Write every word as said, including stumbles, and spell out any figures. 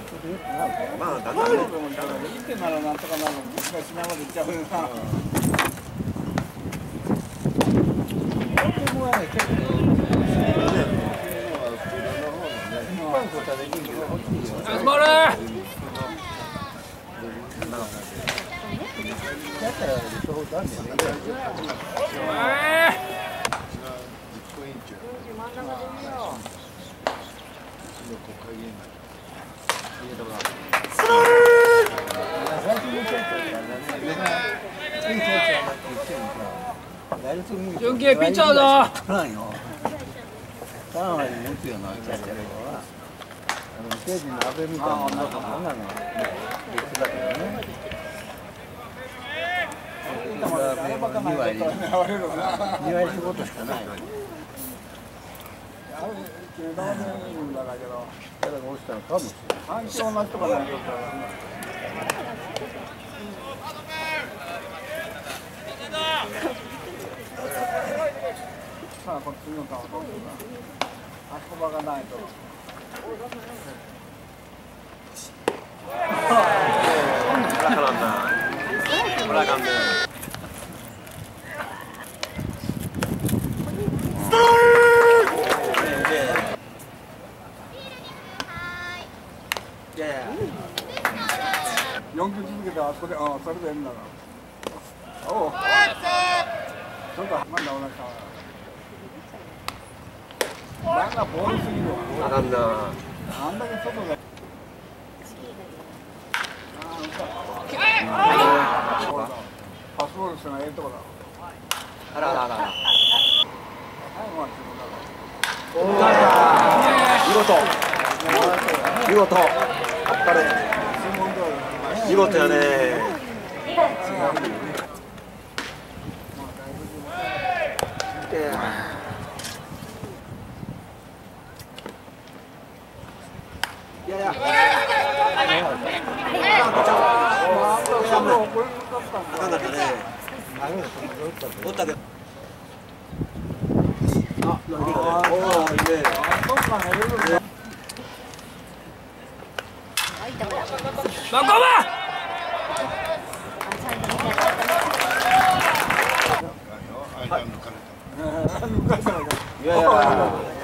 まあだんだんね。いってならなんとかなるの。しなまでいっちゃうな。 ナイスボール。準決ピッチャーだ。 刑事の阿部みたいなのがそんなの別だけどね。に割に割仕事しかない。ただ落ちたのかもしれない。反響の人がないとか。さあこっちの顔どうするか。あそこがないと。 ラカなんだ。ラカンだ。 四球続けてあそこであそれでいいんだな。おお。そうかまだお腹。なんかボールすぎるわ。 あかんな。 あんだけ外で。パスボールするのはええとこだ。 あらあらあら。見事。見事。あったね。見事やね。いやいや。あかんかったね。おったけど。あ、なるほど。おお、いいね。 バンコーバいやいや。